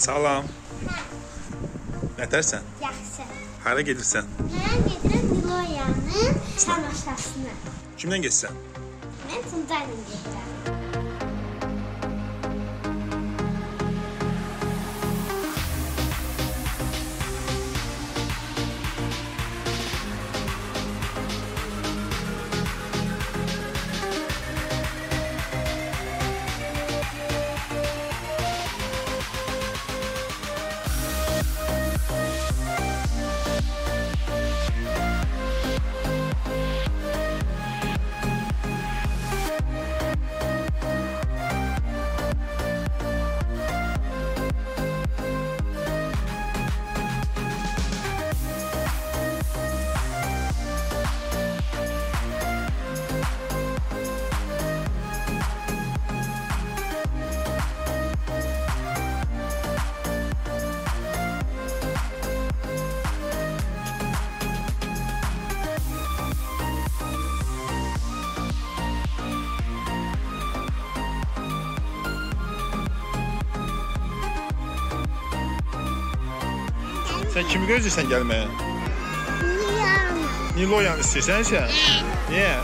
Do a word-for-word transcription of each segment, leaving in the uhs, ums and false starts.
Salam. Nətərsən? Yaxşı. Hara gedirsən? Mən gedirəm Niloyanın tamaşasına. Kimlə getsən? Mən Tuncayla gedirəm. Sən kimi gözləyirsən gəlməyə? Niloyan. Niloyan istəyirsən sən? Niyə?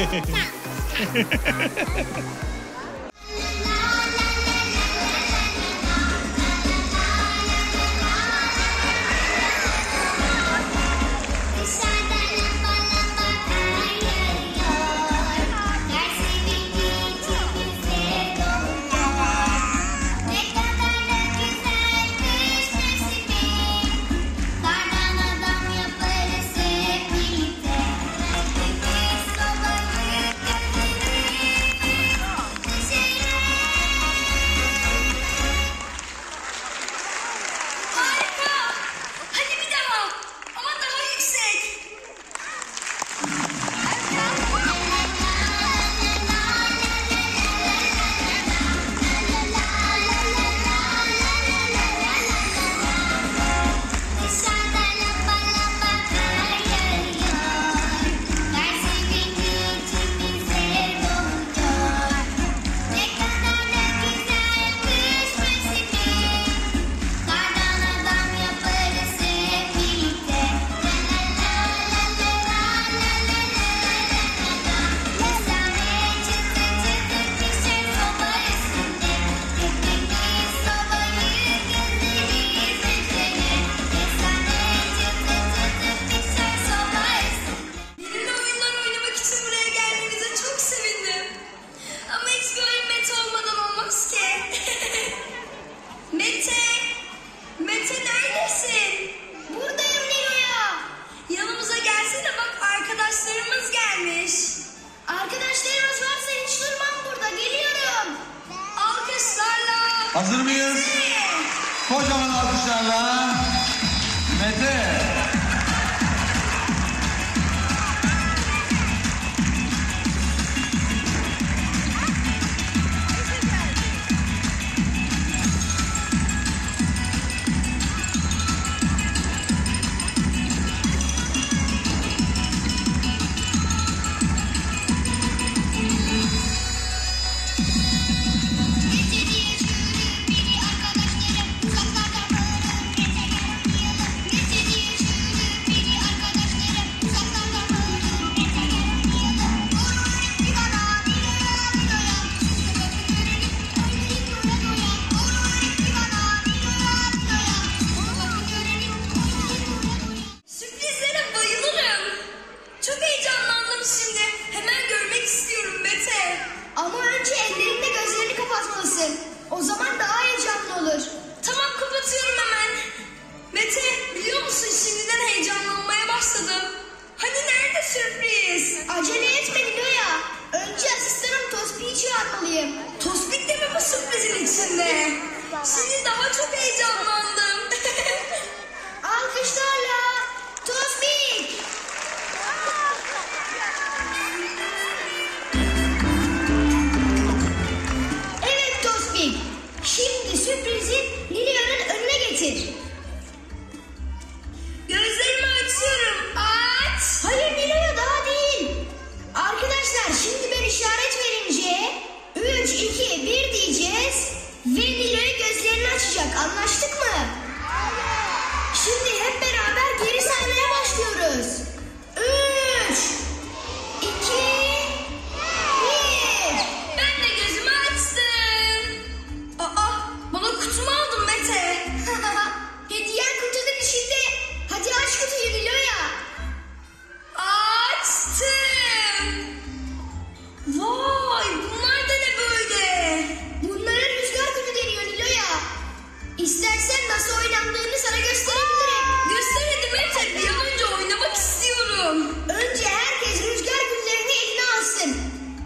Hazır mıyız? Kocaman alkışlarla Mete. O zaman daha heyecanlı olur. Tamam, kapatıyorum hemen. Mete, biliyor musun şimdiden heyecanlanmaya başladım. Hani nerede sürpriz? Acele etme Niloya. Önce asistanım Tospik'i çağırmalıyım. Tospik de mi bu sürprizin içinde? Şimdi daha çok heyecanlandım. Alkışlarla Tospik. Evet Tospik. Şimdi sürprizi Niloya'nın önüne getir. Gözlerimi açıyorum. Aç. Hayır Niloya, daha değil. Arkadaşlar şimdi ben işaret verince üç, iki, bir diyeceğiz. olacak. Anlaştık mı? Şimdi hep beraber geri saymaya başlıyoruz. Üç, iki, bir. Ben de gözümü açtım. Aa, bana kutumu aldın Mete. Hediyen kutunun içinde. Hadi aç kutuyu Nilo'ya. Açtım. Vay, bunlar da ne böyle? Bunlara rüzgar gülü deniyor Nilo'ya. İstersen nasıl oynandığını sana gösterebilirim. Göster hadi Mete, bir an önce oynamak istiyorum. Önce herkes rüzgar güllerini eline alsın.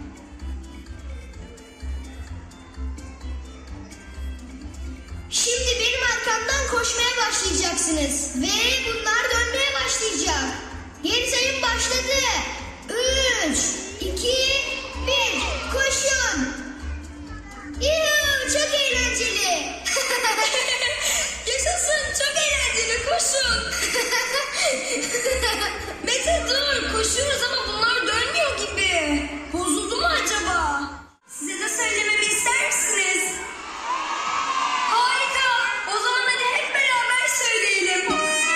Şimdi benim arkamdan koşmaya başlayacaksınız. Ve bunlar dönmeye başlayacak. Geri sayım başladı. Üç, iki, bir. Koşun. Yuhuu, çok eğlenceli. Yaşasın, çok eğlenceli, koşun. Mete dur, koşuyoruz ama bunlar dönmüyor gibi. Bozuldu mu acaba? Size de söylememi ister misiniz? Harika, o zaman hadi hep beraber söyleyelim.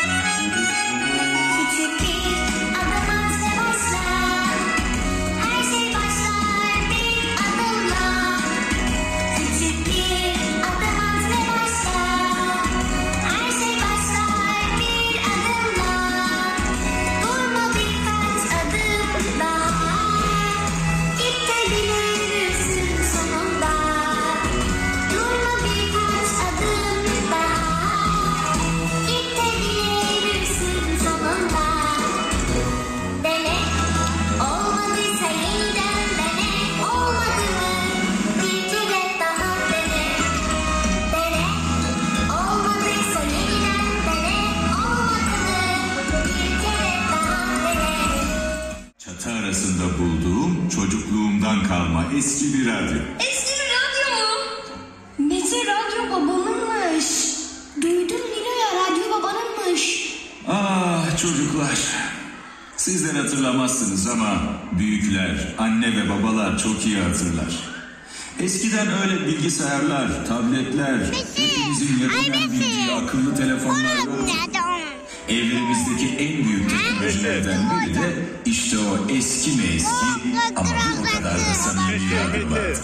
Küçük bir adım at ve başla. Her şey başlar bir adımla. Küçük bir adım at ve başla. Her şey başlar bir adımla. Durma birkaç adım daha. Git de bilirsin sonunda. Durma birkaç adım daha. Git de bilirsin sonunda. Dene, olmadıysa yeniden dene. Olmadı mı? Bir kere daha dene. Dene, olmadıysa yeniden dene. Olmadı mı? Bir kere daha dene. Çatı arasında bulduğum çocukluğumdan kalma eski bir radyo. Eski bir radyo mu? Mete radyo babamınmış. Duydum Nilo'ya, radyo babanınmış. Ah çocuklar. Sizler hatırlamazsınız ama büyükler, anne ve babalar çok iyi hatırlar. Eskiden öyle bilgisayarlar, tabletler, hepimizin yakından bildiği akıllı telefonlar yoktu. Evlerimizdeki en büyük teknolojilerden biri de işte o eski mi eski ama bir o kadar da samimi bir radyolardı.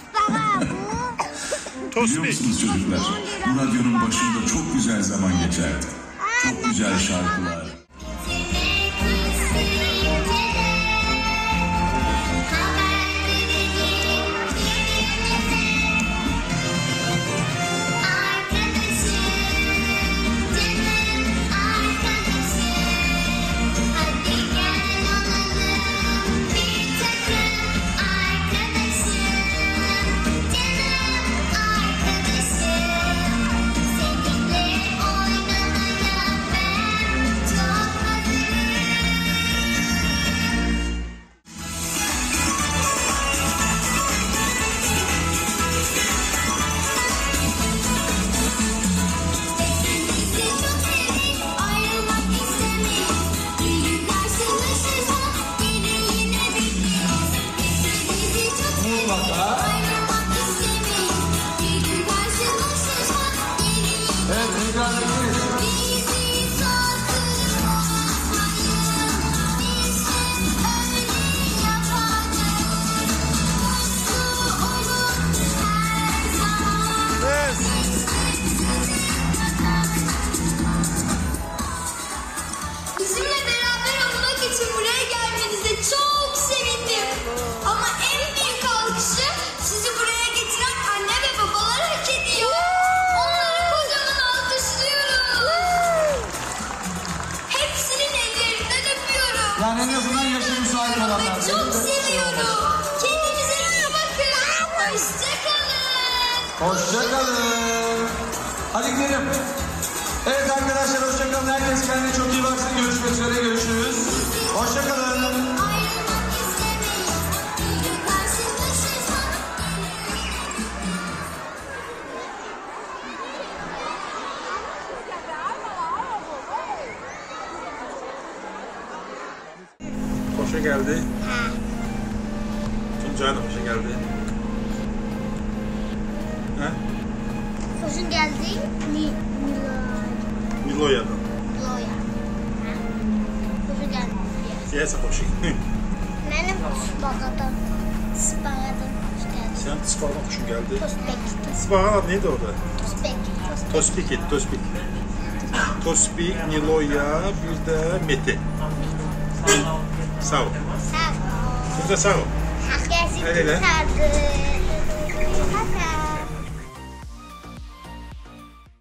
Biliyor Tosbik. musunuz çocuklar? Bu radyonun başında çok güzel zaman geçerdi. Çok güzel şarkılar. Bitirmek isteyince de haber verelim birbirimize. Arkadaşım, canım arkadaşım. Hadi gel olalım bir takım arkadaşım. Canım arkadaşım. Seninle oynamaya ben çok hazırım. Bizi çok sevdik, ayrılmak istemeyiz. Bir gün karşılaşırsak geri yine bekleriz. Bizi çok sevdik, ayrılmak istemeyiz. Bir gün karşılaşırsak geri yine Evet, tekrar ederiz. bizi sakın unutmayın. Biz hep öyle yapacağız. Mutlu olun her zaman. Evet. Bizimle beraber olmak için buraya gelmenize çok sevindim. Ama en büyük alkışı sizi buraya getiren anne ve babalar hak ediyor. Onları kocaman alkışlıyoruz. Hepsinin ellerinden öpüyorum. Yani en azından yaşı müsait Ve olanlar. çok seviyorum. Kendinize iyi bakın. Hoşçakalın. Hoşçakalın. Hadi gidelim. Evet arkadaşlar hoşçakalın. Herkes kendine çok iyi baksın. Görüşmek üzere. Görüşürüz. Hoşçakalın. Ayrılmak istemeyiz. Bir gün karşılaşırsak Hoşa geldi. Tuncay da hoşa geldi. Ha? Hoşun geldi. Mi, Miloy. Niloya'dan. Miloya. Hoşun geldi. Yiyəsə xoşu. Benim Spağadan. Spağadan hoş geldin. Sən Spağdan xoşun gəldi. Tospek. Spağın adı neydi orada? Tospek. Tospik idi, Tospik. Tospik, Niloya, bir də Meti. Sağ ol. Sağ ol. Siz də sağ ol. Herkesi Öyle. tutardı.